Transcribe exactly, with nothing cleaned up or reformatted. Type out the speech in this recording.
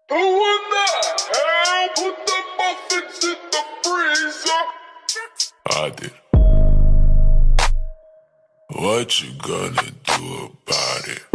Who in the hell put the muffins in the freezer? I did. What you gonna do about it?